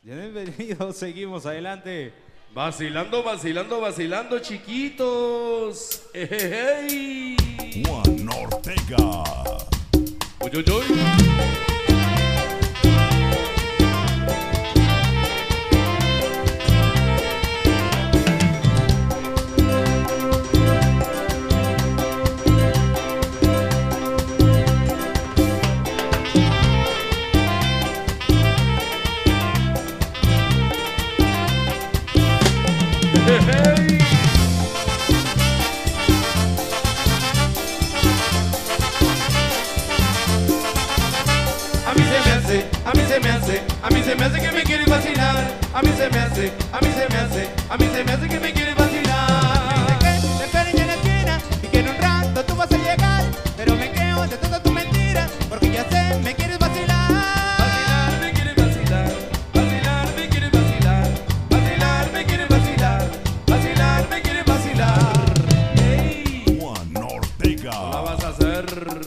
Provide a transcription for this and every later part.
Bienvenidos, seguimos adelante. Vacilando, vacilando, vacilando, chiquitos. ¡Ejejey! Juan Ortega. Uy, uy, uy. Hey. A mí se me hace, a mí se me hace, a mí se me hace que me quiere vacilar. A mí se me hace, a mí se me hace, a mí se me hace que me quiere vacilar. Dice que te esperen en la esquina y que en un rato tú vas a llegar, pero me creo de todas tus mentiras porque ya sé, me quieres vacilar. Vacilar, me quiere vacilar. Vacilar, me quiere vacilar. Vacilar, me quiere vacilar. Vacilar, me quiere vacilar. Hey. Juan Ortega. ¿Cómo la vas a hacer?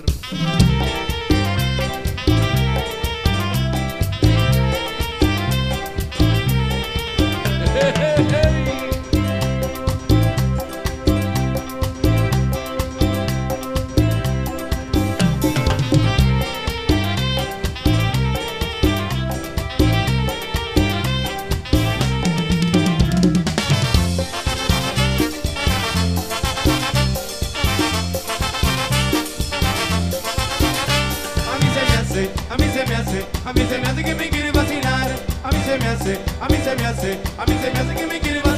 A mí se me hace, a mí se me hace que me quiere vacilar. A mí se me hace, a mí se me hace, a mí se me hace que me quiere vacilar.